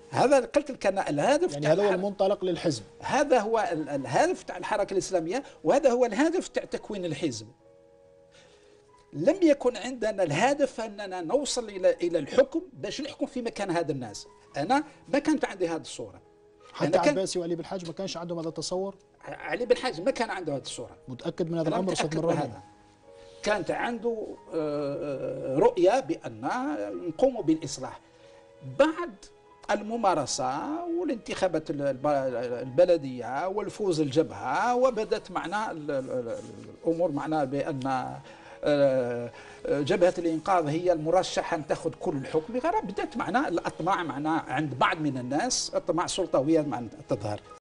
هذا قلت لك أنا الهدف، يعني هذا هو المنطلق للحزب، هذا هو الهدف تاع الحركة الإسلامية، وهذا هو الهدف تاع تكوين الحزب. لم يكن عندنا الهدف أننا نوصل إلى الحكم باش نحكم في مكان هذا الناس. أنا ما كانت عندي هذه الصورة. حتى عباسي وعلي بالحاج ما كانش عندهم هذا التصور؟ علي بالحاج ما كان عنده هذه الصورة. متأكد من هذا الأمر أستاذ مراني؟ كانت عنده رؤية بأن نقوم بالإصلاح بعد الممارسة والانتخابات البلدية والفوز الجبهة، وبدت معنا الأمور معنا بأن جبهة الإنقاذ هي المرشحة أن تأخذ كل الحكم. بدأت معنا الأطماع معنا عند بعض من الناس، أطماع سلطوية تظهر.